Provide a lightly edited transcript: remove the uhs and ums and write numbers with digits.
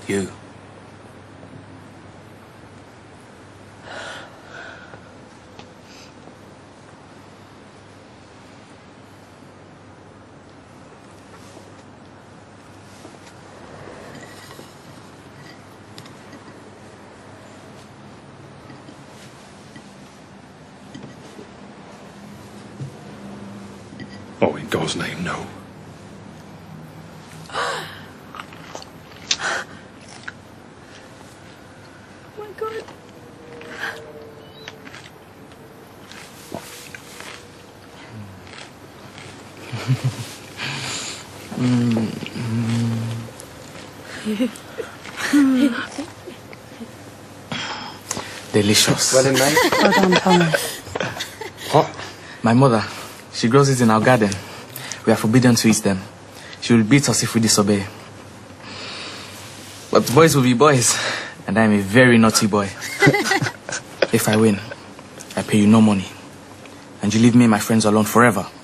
You. Oh, in God's name, no. Oh my God. Delicious. Well done, mate. Well done, Thomas. What? My mother, she grows it in our garden. We are forbidden to eat them. She will beat us if we disobey. But boys will be boys, and I am a very naughty boy. If I win, I pay you no money. And you leave me and my friends alone forever.